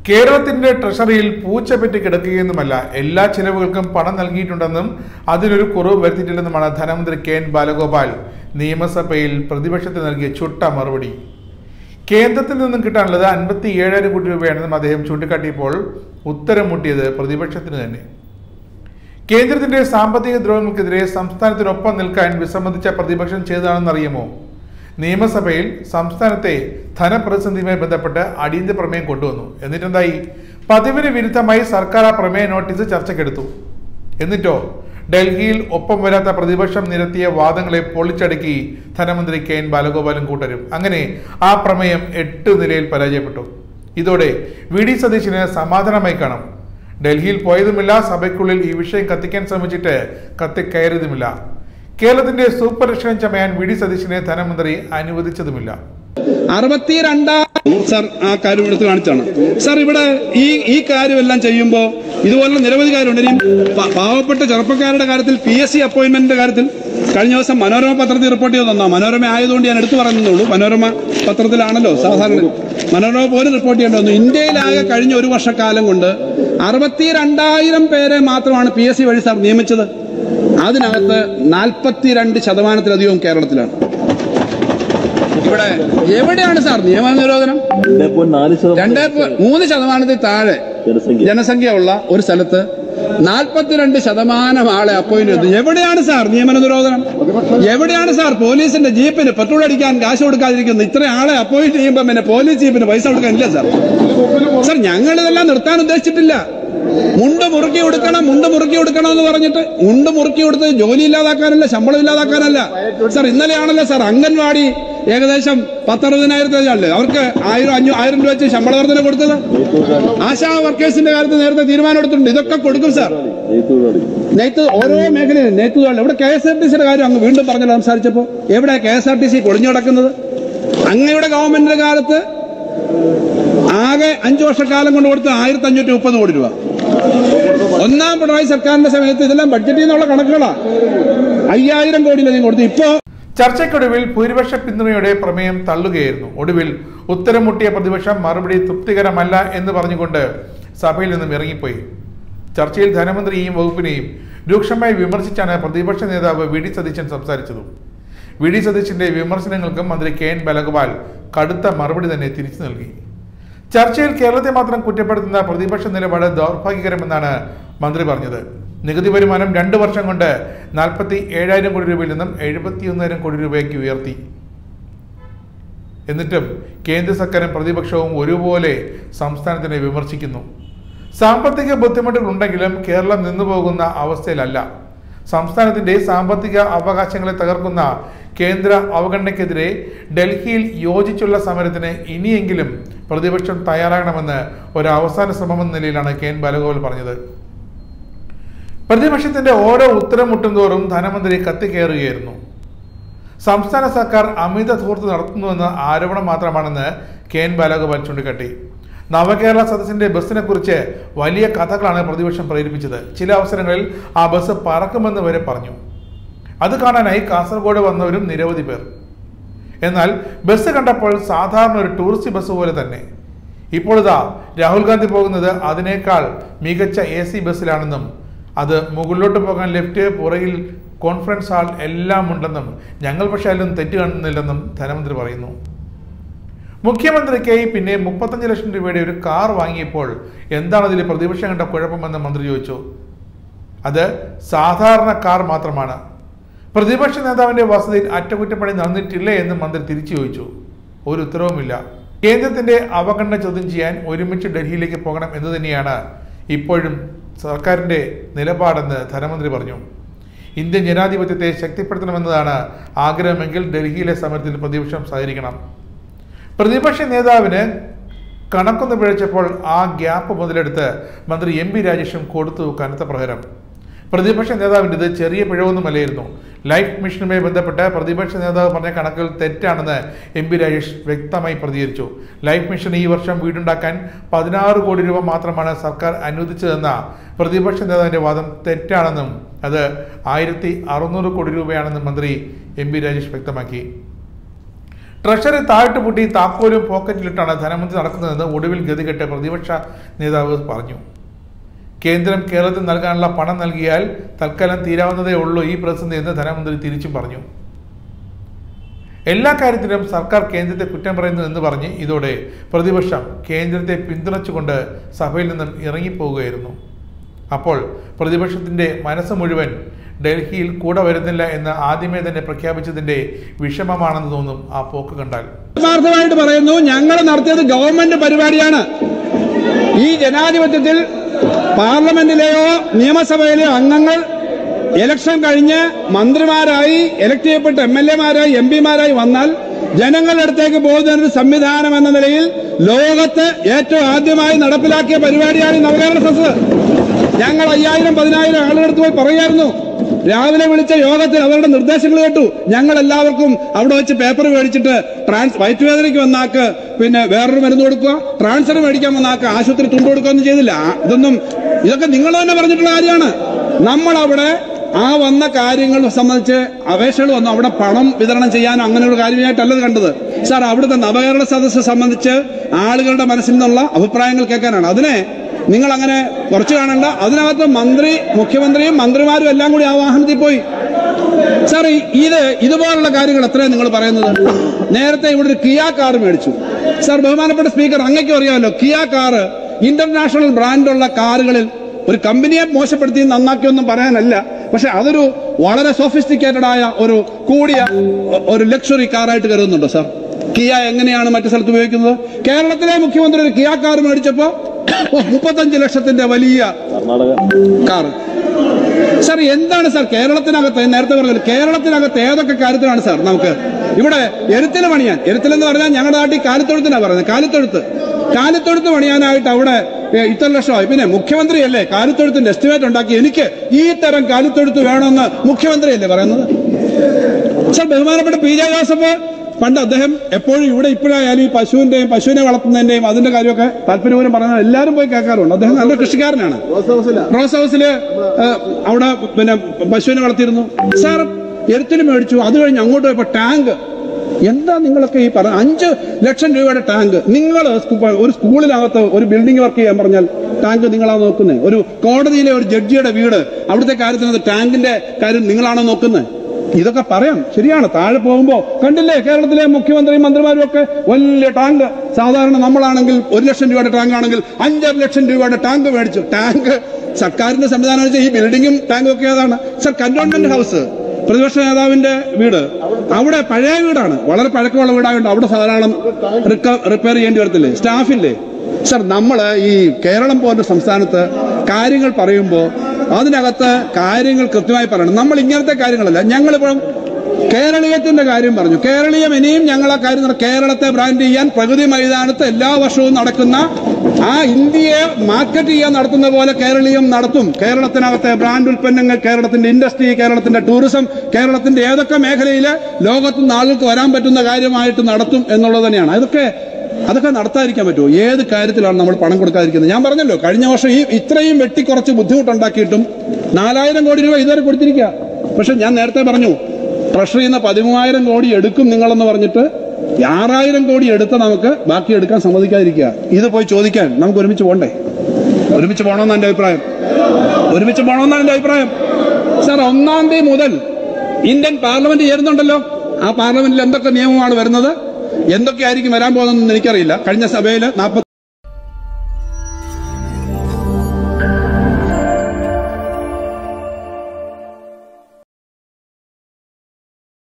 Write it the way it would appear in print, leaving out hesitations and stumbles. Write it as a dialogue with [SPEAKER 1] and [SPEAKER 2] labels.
[SPEAKER 1] കേരളത്തിന്റെ ട്രഷറിയിൽ പൂച്ചപ്പെറ്റി കിടക്കുകയെന്നുമല്ല, എല്ലാ ചിലവുകൾക്കും പണം നൽകിയിട്ടുണ്ടെന്നും അതിനൊരു കുറവ് വരുത്തിയിട്ടില്ലെന്നുമാണ് ധനമന്ത്രി കെ.എൻ. ബാലഗോപാൽ നിയമസഭയിൽ പ്രതിപക്ഷത്തിന് നൽകിയ ചുട്ട മറുപടി. കേന്ദ്രത്തിൽ നിന്നും കിട്ടാനുള്ളത് 57,000 കോടി രൂപയാണെന്നും അദ്ദേഹം ചൂണ്ടിക്കാട്ടിയപ്പോൾ ഉത്തരം മുട്ടിയത് പ്രതിപക്ഷത്തിന് തന്നെ. കേന്ദ്രത്തിന്റെ സാമ്പത്തിക ദ്രോഹങ്ങൾക്കെതിരെ സംസ്ഥാനത്തിനൊപ്പം നിൽക്കാൻ വിസമ്മതിച്ച പ്രതിപക്ഷം ചെയ്തതാണെന്നറിയുമോ? നിയമസഭയിൽ സംസ്ഥാനത്തെ ധനപ്രതിസന്ധിയുമായി ബന്ധപ്പെട്ട് അടിയന്തര പ്രമേയം കൊണ്ടുവന്നു. എന്നിട്ടെന്തായി? പതിവിന് വിരുദ്ധമായി സർക്കാർ ആ പ്രമേയ നോട്ടീസ് ചർച്ചയ്ക്കെടുത്തു. എന്നിട്ടോ ഡൽഹിയിൽ ഒപ്പം വരാത്ത പ്രതിപക്ഷം നിരത്തിയ വാദങ്ങളെ പൊളിച്ചടുക്കി ധനമന്ത്രി കെ.എൻ. ബാലഗോപാലും കൂട്ടരും. അങ്ങനെ ആ പ്രമേയം 8 നിലയിൽ പരാജയപ്പെട്ടു. ഇതോടെ വി.ഡി. സതീശന് സമാധാനമായി കാണും. ഡൽഹിയിൽ പോയതുമില്ല, സഭയ്ക്കുള്ളിൽ ഈ വിഷയം കത്തിക്കാൻ ശ്രമിച്ചിട്ട് കത്തിക്കയറിയതുമില്ല. കേരളത്തിന്റെ സൂപ്പർ രക്ഷകൻ ചമയാൻ വി.ഡി. സതീശനെ ധനമന്ത്രി അനുവദിച്ചതുമില്ല.
[SPEAKER 2] 62 സാർ ആ കാര്യം എടുത്ത് കാണിച്ചാണ് സാർ. ഇവിടെ ഈ കാര്യമെല്ലാം ചെയ്യുമ്പോൾ ഇതുപോലുള്ള നിരവധി കാര്യമുണ്ട്. ഇനിയും പാവപ്പെട്ട ചെറുപ്പക്കാരുടെ കാര്യത്തിൽ PSC അപ്പോയിന്റ്മെന്റിന്റെ കാര്യത്തിൽ കഴിഞ്ഞ ദിവസം മനോരമ പത്രത്തിൽ റിപ്പോർട്ട് ചെയ്ത് തന്നാ. മനോരമ ആയതുകൊണ്ട് ഞാൻ എടുത്തു പറയുന്നുള്ളൂ. മനോരമ പത്രത്തിലാണല്ലോ സാധാരണ. മനോരമ പോലും റിപ്പോർട്ട് ചെയ്യേണ്ടി വന്നു. ഇന്ത്യയിലാകെ കഴിഞ്ഞ ഒരു വർഷക്കാലം കൊണ്ട് 62,000 പേരെ മാത്രമാണ് PSC വഴി സാർ നിയമിച്ചത്. അതിനകത്ത് 42% കേരളത്തിലാണ്. ഇവിടെ എവിടെയാണ് സാർ നിയമ നിരോധനം? 3% താഴെ ജനസംഖ്യ ഉള്ള ഒരു സ്ഥലത്ത് 42% ആളെ അപ്പോയിന്റ് ചെയ്തു. എവിടെയാണ് സാർ നിയമന നിരോധനം? എവിടെയാണ് സാർ പോലീസിന്റെ ജീപ്പിന് പെട്രോൾ അടിക്കാൻ കാശ് കൊടുക്കാതിരിക്കുന്നത്? ഇത്ര ആളെ അപ്പോയിന്റ് ചെയ്യുമ്പോൾ പിന്നെ പോലീസ് ജീപ്പിന് പൈസ കൊടുക്കാനില്ല സാർ. സാർ ഞങ്ങളിതെല്ലാം നിർത്താൻ ഉദ്ദേശിച്ചിട്ടില്ല. മുണ്ട് മുറുക്കി കൊടുക്കണം എന്ന് പറഞ്ഞിട്ട് മുണ്ട് മുറുക്കി കൊടുത്ത് ജോലി ഇല്ലാതാക്കാനല്ല, ശമ്പളം ഇല്ലാതാക്കാനല്ല സാർ. ഇന്നലെയാണല്ലോ സാർ അംഗൻവാടി ഏകദേശം 10-60,000 അവർക്ക് 1,000 രൂപ വെച്ച് ശമ്പള വർധന കൊടുത്തത്. ആശാ വർക്കേഴ്സിന്റെ കാര്യത്തിൽ നേരത്തെ തീരുമാനം എടുത്തിട്ടുണ്ട്. ഇതൊക്കെ കൊടുക്കും സാർ. നെയ്ത്ത് ഓരോ മേഖലയിലും നെയ്ത്ത് തൊഴിൽ. ഇവിടെ KSRTCയുടെ കാര്യം അങ്ങ് വീണ്ടും പറഞ്ഞല്ലോ സംസാരിച്ചപ്പോൾ. എവിടെ KSRTC പൊളിഞ്ഞു കിടക്കുന്നത്? അങ്ങയുടെ ഗവൺമെന്റിന്റെ കാലത്ത് ആകെ 5 വർഷക്കാലം കൊണ്ട് കൊടുത്ത് 1,530 കോടി രൂപ. ഒന്നാം പിണറായി സർക്കാരിന്റെ സമയത്ത് ഇതെല്ലാം ബഡ്ജറ്റിൽ നിന്നുള്ള കണക്കുകളാണ്. 5,000 കോടിയിലധികം കൊടുത്തു. ഇപ്പോ
[SPEAKER 1] ചർച്ചയ്ക്കൊടുവിൽ ഭൂരിപക്ഷ പിന്തുണയോടെ പ്രമേയം തള്ളുകയായിരുന്നു. ഒടുവിൽ ഉത്തരം മുട്ടിയ പ്രതിപക്ഷം മറുപടി തൃപ്തികരമല്ല എന്ന് പറഞ്ഞുകൊണ്ട് സഭയിൽ നിന്നും ഇറങ്ങിപ്പോയി. ചർച്ചയിൽ ധനമന്ത്രിയെയും വകുപ്പിനെയും രൂക്ഷമായി വിമർശിച്ചാണ് പ്രതിപക്ഷ നേതാവ് വി.ഡി. സതീശൻ സംസാരിച്ചത്. വി.ഡി. സതീശന്റെ വിമർശനങ്ങൾക്കും മന്ത്രി കെ.എൻ. ബാലഗോപാൽ കടുത്ത മറുപടി തന്നെ തിരിച്ചു നൽകി. ചർച്ചയിൽ കേരളത്തെ മാത്രം കുറ്റപ്പെടുത്തുന്ന പ്രതിപക്ഷ നിലപാട് ദൗർഭാഗ്യകരമെന്നാണ് മന്ത്രി പറഞ്ഞത്. നികുതി വരുമാനം 2 വർഷം കൊണ്ട് 47,000 കോടി രൂപയിൽ നിന്നും 71,000 കോടി രൂപയ്ക്ക് ഉയർത്തി. എന്നിട്ടും കേന്ദ്ര സർക്കാരും പ്രതിപക്ഷവും ഒരുപോലെ സംസ്ഥാനത്തിനെ വിമർശിക്കുന്നു. സാമ്പത്തിക ബുദ്ധിമുട്ടുകൾ ഉണ്ടെങ്കിലും കേരളം നിന്നുപോകുന്ന അവസ്ഥയിലല്ല. സംസ്ഥാനത്തിന്റെ സാമ്പത്തിക അവകാശങ്ങളെ തകർക്കുന്ന കേന്ദ്ര അവഗണനയ്ക്കെതിരെ ഡൽഹിയിൽ യോജിച്ചുള്ള സമരത്തിന് ഇനിയെങ്കിലും പ്രതിപക്ഷം തയ്യാറാകണമെന്ന് ഒരു അവസാന ശ്രമമെന്ന നിലയിലാണ് കെ.എൻ. ബാലഗോപാൽ പറഞ്ഞത്. പ്രതിപക്ഷത്തിന്റെ ഓരോ ഉത്തരം മുട്ടുംതോറും ധനമന്ത്രി കത്തിക്കയറുകയായിരുന്നു. സംസ്ഥാന സർക്കാർ അമിത ധൂർത്ത് നടത്തുന്നുവെന്ന ആരോപണം മാത്രമാണെന്ന് കെ.എൻ. ബാലഗോപാൽ ചൂണ്ടിക്കാട്ടി. നവകേരള സദസ്സിന്റെ ബസ്സിനെ കുറിച്ച് വലിയ കഥകളാണ് പ്രതിപക്ഷം പ്രേരിപ്പിച്ചത്. ചില അവസരങ്ങളിൽ ആ ബസ് പറക്കുമെന്ന് വരെ പറഞ്ഞു. അത് കാണാനായി കാസർഗോഡ് വന്നവരും നിരവധി പേർ. എന്നാൽ ബസ് കണ്ടപ്പോൾ സാധാരണ ഒരു ടൂറിസ്റ്റ് ബസ് പോലെ തന്നെ. ഇപ്പോൾ ഇതാ രാഹുൽ ഗാന്ധി പോകുന്നത് അതിനേക്കാൾ മികച്ച AC ബസ്സിലാണെന്നും അത് മുകളിലോട്ട് പോകാൻ ലെഫ്റ്റ്, പുറകിൽ കോൺഫറൻസ് ഹാൾ എല്ലാം ഉണ്ടെന്നും ഞങ്ങൾ പക്ഷേ അതിലൊന്നും തെറ്റ് കാണുന്നില്ലെന്നും ധനമന്ത്രി പറയുന്നു. മുഖ്യമന്ത്രിക്കായി പിന്നെ 35 ലക്ഷം രൂപയുടെ ഒരു കാർ വാങ്ങിയപ്പോൾ എന്താണ് അതിൽ പ്രതിപക്ഷം കണ്ട കുഴപ്പമെന്ന് മന്ത്രി ചോദിച്ചു. അത് സാധാരണ കാർ മാത്രമാണ്. പ്രതിപക്ഷ നേതാവിന്റെ വസതിയിൽ അറ്റകുറ്റപ്പണി നടന്നിട്ടില്ലേ എന്ന് മന്ത്രി തിരിച്ചു ചോദിച്ചു. ഒരു ഉത്തരവുമില്ല. കേന്ദ്രത്തിന്റെ അവഗണന ചോദ്യം ചെയ്യാൻ ഒരുമിച്ച് ഡൽഹിയിലേക്ക് പോകണം എന്ന് തന്നെയാണ് ഇപ്പോഴും സർക്കാരിന്റെ നിലപാടെന്ന് ധനമന്ത്രി പറഞ്ഞു. ഇന്ത്യൻ ജനാധിപത്യത്തെ ശക്തിപ്പെടുത്തണമെന്നതാണ് ആഗ്രഹമെങ്കിൽ ഡൽഹിയിലെ സമരത്തിൽ പ്രതിപക്ഷം സഹകരിക്കണം. പ്രതിപക്ഷ നേതാവിന് കണക്കൊന്ന് പിഴച്ചപ്പോൾ ആ ഗ്യാപ്പ് മുതലെടുത്ത് മന്ത്രി M.B. രാജേഷും കൊടുത്തു കനത്ത പ്രഹരം. പ്രതിപക്ഷ നേതാവിൻ്റെത് ചെറിയ പിഴവൊന്നുമല്ലായിരുന്നു. ലൈഫ് മിഷനുമായി ബന്ധപ്പെട്ട് പ്രതിപക്ഷ നേതാവ് പറഞ്ഞ കണക്കുകൾ തെറ്റാണെന്ന് M.B. രാജേഷ് വ്യക്തമായി പ്രതികരിച്ചു. ലൈഫ് മിഷൻ ഈ വർഷം വീടുണ്ടാക്കാൻ 16 കോടി രൂപ മാത്രമാണ് സർക്കാർ അനുവദിച്ചതെന്ന പ്രതിപക്ഷ നേതാവിന്റെ വാദം തെറ്റാണെന്നും അത് 1,600 കോടി രൂപയാണെന്നും മന്ത്രി M.B. രാജേഷ് വ്യക്തമാക്കി. ട്രഷറി താഴ്ത്തു പൂട്ടി താക്കോലും പോക്കറ്റിലിട്ടാണ് ധനമന്ത്രി നടക്കുന്നതെന്ന് ഒടുവിൽ ഗതികെട്ട് പ്രതിപക്ഷ നേതാവ് പറഞ്ഞു. കേന്ദ്രം കേരളത്തിൽ നൽകാനുള്ള പണം നൽകിയാൽ തൽക്കാലം തീരാവുന്നതേ ഉള്ളൂ ഈ പ്രതിസന്ധി എന്ന് ധനമന്ത്രി തിരിച്ചും പറഞ്ഞു. എല്ലാ കാര്യത്തിലും സർക്കാർ കേന്ദ്രത്തെ കുറ്റം പറയുന്നു എന്ന് പറഞ്ഞ് ഇതോടെ പ്രതിപക്ഷം കേന്ദ്രത്തെ പിന്തുണച്ചുകൊണ്ട് സഭയിൽ നിന്നും ഇറങ്ങിപ്പോവുകയായിരുന്നു. അപ്പോൾ പ്രതിപക്ഷത്തിന്റെ മനസ്സ് മുഴുവൻ ഡൽഹിയിൽ കൂടെ വരുന്നില്ല എന്ന് ആദ്യമേ തന്നെ പ്രഖ്യാപിച്ചതിന്റെ വിഷമമാണെന്ന് തോന്നും ആ പോക്ക് കണ്ടാൽ.
[SPEAKER 2] ആത്മാർത്ഥമായിട്ട് പറയുന്നു, ഞങ്ങൾ നടത്തിയത് ഗവൺമെന്റ് പരിപാടിയാണ്. ഈ ജനാധിപത്യത്തിൽ പാർലമെന്റിലെയോ നിയമസഭയിലെയോ അംഗങ്ങൾ ഇലക്ഷൻ കഴിഞ്ഞ് മന്ത്രിമാരായി ഇലക്ട് ചെയ്യപ്പെട്ട MLA-മാരായി MP-മാരായി വന്നാൽ ജനങ്ങളുടെ അടുത്തേക്ക് പോകുന്നതിനൊരു സംവിധാനം എന്ന നിലയിൽ ലോകത്ത് ഏറ്റവും ആദ്യമായി നടപ്പിലാക്കിയ പരിപാടിയാണ് നവകേരള സദസ്സ്. ഞങ്ങൾ 5000-10000 ആളുകളടുത്ത് പോയി പറയായിരുന്നു. രാവിലെ വിളിച്ച യോഗത്തിൽ അവരുടെ നിർദ്ദേശങ്ങൾ കേട്ടു. ഞങ്ങൾ എല്ലാവർക്കും അവിടെ വെച്ച് പേപ്പർ മേടിച്ചിട്ട് വയറ്റുവേദനയ്ക്ക് വന്നാക്ക് പിന്നെ വേറൊരു മരുന്ന് കൊടുക്കുക, ട്രാൻസ്ഫർ മേടിക്കാൻ വന്നാക്ക് ആശുപത്രി തുണ്ട് കൊടുക്കുകയൊന്നും ചെയ്തില്ല. ഇതൊക്കെ നിങ്ങൾ തന്നെ പറഞ്ഞിട്ടുള്ള കാര്യമാണ്. നമ്മളവിടെ ആ വന്ന കാര്യങ്ങൾ സംബന്ധിച്ച് അപേക്ഷകൾ വന്നു. അവിടെ പണം വിതരണം ചെയ്യാനോ അങ്ങനെയുള്ള കാര്യമായിട്ടല്ലത് കണ്ടത് സാർ. അവിടുത്തെ നവകേരള സദസ്സ് സംബന്ധിച്ച് ആളുകളുടെ മനസ്സിൽ നിന്നുള്ള അഭിപ്രായങ്ങൾ കേൾക്കാനാണ്. അതിനെ നിങ്ങൾ അങ്ങനെ കുറച്ച് കാണണ്ട. അതിനകത്ത് മുഖ്യമന്ത്രിയും മന്ത്രിമാരും എല്ലാം കൂടി ആ വാഹനത്തിൽ പോയി. സാർ, ഇതുപോലുള്ള കാര്യങ്ങൾ എത്രയാണ് നിങ്ങൾ പറയുന്നത്? നേരത്തെ ഇവിടെ ഒരു കിയ കാർ മേടിച്ചു. സാർ, ബഹുമാനപ്പെട്ട സ്പീക്കർ, അങ്ങേക്കും അറിയാമല്ലോ, കിയ കാർ ഇന്റർനാഷണൽ ബ്രാൻഡുള്ള കാറുകളിൽ ഒരു കമ്പനിയെ മോശപ്പെടുത്തി നന്നാക്കിയൊന്നും പറയാനല്ല, പക്ഷെ അതൊരു വളരെ സോഫിസ്റ്റിക്കേറ്റഡ് ആയ കൂടിയ ഒരു ലക്ഷറി കാറായിട്ട് കരുതുന്നുണ്ടോ സാർ? കിയ എങ്ങനെയാണ് മറ്റു സ്ഥലത്ത് ഉപയോഗിക്കുന്നത്? കേരളത്തിലെ മുഖ്യമന്ത്രി ഒരു കിയ കാർ മേടിച്ചപ്പോ 35 ലക്ഷത്തിന്റെ വലിയ കാർ. സാർ, എന്താണ് സാർ കേരളത്തിനകത്ത്, നേരത്തെ പറഞ്ഞത് കേരളത്തിനകത്ത് ഏതൊക്കെ കാര്യത്തിലാണ് സാർ നമുക്ക് ഇവിടെ എരുത്തിൽ പണിയാൻ, എരുത്തിലെന്ന് പറഞ്ഞാൽ ഞങ്ങളുടെ നാട്ടിൽ കാലിത്തൊഴുത്തിനാണ് പറയുന്നത്, കാലിത്തൊഴുത്ത് പണിയാനായിട്ട് അവിടെ ഇത്ര ലക്ഷമായി. പിന്നെ മുഖ്യമന്ത്രിയല്ലേ കാലിത്തൊഴുത്തിന്റെ എസ്റ്റിമേറ്റ് ഉണ്ടാക്കി എനിക്ക് ഈ തരം കാലിത്തൊഴുത്ത് വേണമെന്ന് മുഖ്യമന്ത്രിയല്ലേ പറയുന്നത്? സാർ, ബഹുമാനപ്പെട്ട PJ ജോസഫ് പണ്ട് അദ്ദേഹം എപ്പോഴും ഇവിടെ ഇപ്പോഴായാലും ഈ പശുവിനെ വളർത്തുന്നതിന്റെയും അതിന്റെ കാര്യമൊക്കെ താല്പര്യപൂർവ്വം പറയുന്നത് എല്ലാവരും പോയി കേൾക്കാറുണ്ട്. അദ്ദേഹം നല്ല കൃഷിക്കാരനാണ്. റോസ് ഹൗസില് അവിടെ പിന്നെ പശുവിനെ വളർത്തിയിരുന്നു. സാർ, എരുത്തിന് മേടിച്ചു. അത് കഴിഞ്ഞ് അങ്ങോട്ട് പോയപ്പോ ടാങ്ക്, എന്താ നിങ്ങളൊക്കെ ഈ പറഞ്ഞ 5 ലക്ഷം രൂപയുടെ ടാങ്ക്? നിങ്ങൾ ഒരു സ്കൂളിനകത്ത് ഒരു ബിൽഡിംഗ് വർക്ക് ചെയ്യാൻ പറഞ്ഞാൽ ടാങ്ക് നിങ്ങളാണ് നോക്കുന്നത്? ഒരു കോടതിയിലെ ഒരു ജഡ്ജിയുടെ വീട്, അവിടുത്തെ കാര്യത്തിനകത്ത് ടാങ്കിന്റെ കാര്യം നിങ്ങളാണോ നോക്കുന്നത്? ഇതൊക്കെ പറയാം, ശരിയാണ്. താഴെ പോകുമ്പോ കണ്ടില്ലേ കേരളത്തിലെ മുഖ്യമന്ത്രിയും മന്ത്രിമാരും ഒക്കെ വലിയ ടാങ്ക്. സാധാരണ നമ്മളാണെങ്കിൽ 1 ലക്ഷം രൂപയുടെ ടാങ്ക് ആണെങ്കിൽ 5.5 ലക്ഷം രൂപയുടെ ടാങ്ക് മേടിച്ചു. ടാങ്ക് സർക്കാരിന്റെ സംവിധാനം വെച്ചാൽ ഈ ബിൽഡിങ്ങും ടാങ്കും ഒക്കെ ഏതാണ് സാർ? കന്റോൺമെന്റ് ഹൗസ്, പ്രതിപക്ഷ നേതാവിന്റെ വീട്, അവിടെ പഴയ വീടാണ്, വളരെ പഴക്കമുള്ള വീടായതുകൊണ്ട് അവിടെ ധാരാളം റിപ്പയർ ചെയ്യേണ്ടി വരത്തില്ലേ? സ്റ്റാഫില്ലേ? സാർ, നമ്മള് ഈ കേരളം പോലുള്ള സംസ്ഥാനത്ത് കാര്യങ്ങൾ പറയുമ്പോൾ അതിനകത്ത് കാര്യങ്ങൾ കൃത്യമായി പറയണം. നമ്മൾ ഇങ്ങനത്തെ കാര്യങ്ങളല്ല. ഞങ്ങളിപ്പോഴും കേരളീയത്തിന്റെ കാര്യം പറഞ്ഞു. കേരളീയം ഇനിയും ഞങ്ങൾ ആ കാര്യം കേരളത്തെ ബ്രാൻഡ് ചെയ്യാൻ പ്രകൃതി മൈതാനത്ത് എല്ലാ വർഷവും നടക്കുന്ന ആ ഇന്ത്യയെ മാർക്കറ്റ് ചെയ്യാൻ നടത്തുന്ന പോലെ കേരളീയം നടത്തും. കേരളത്തിനകത്തെ ബ്രാൻഡ് ഉൽപ്പന്നങ്ങൾ, കേരളത്തിന്റെ ഇൻഡസ്ട്രി, കേരളത്തിന്റെ ടൂറിസം, കേരളത്തിന്റെ ഏതൊക്കെ മേഖലയിൽ ലോകത്തുനിന്ന് ആളുകൾക്ക് വരാൻ പറ്റുന്ന കാര്യമായിട്ട് നടത്തും എന്നുള്ളത് തന്നെയാണ്. അതൊക്കെ നടത്താതിരിക്കാൻ പറ്റുമോ? ഏത് കാര്യത്തിലാണ് നമ്മൾ പണം കൊടുക്കാതിരിക്കുന്നത്? ഞാൻ പറഞ്ഞല്ലോ, കഴിഞ്ഞ വർഷം ഇത്രയും വെട്ടിക്കുറച്ച് ബുദ്ധിമുട്ടുണ്ടാക്കിയിട്ടും 4000 കോടി രൂപ ഇതുവരെ കൊടുത്തിരിക്കുക. പക്ഷെ ഞാൻ നേരത്തെ പറഞ്ഞു, ട്രഷറിയിൽ നിന്ന് 13,000 കോടി എടുക്കും നിങ്ങളെന്ന് പറഞ്ഞിട്ട് 6000 കോടി എടുത്ത് നമുക്ക് ബാക്കി എടുക്കാൻ സമ്മതിക്കാതിരിക്കുക. ഇത് പോയി ചോദിക്കാൻ നമുക്ക് ഒരുമിച്ച് പോകണ്ടേ? ഒരുമിച്ച് പോകണമെന്നാണ് എൻ്റെ അഭിപ്രായം. സാർ, 1-ാം തീയതി മുതൽ ഇന്ത്യൻ പാർലമെന്റ് ചേരുന്നുണ്ടല്ലോ. ആ പാർലമെന്റിൽ എന്തൊക്കെ നിയമമാണ് വരുന്നത്, എന്തൊക്കെയായിരിക്കും വരാൻ പോകുന്നതെന്ന് എനിക്കറിയില്ല. കഴിഞ്ഞ സഭയിൽ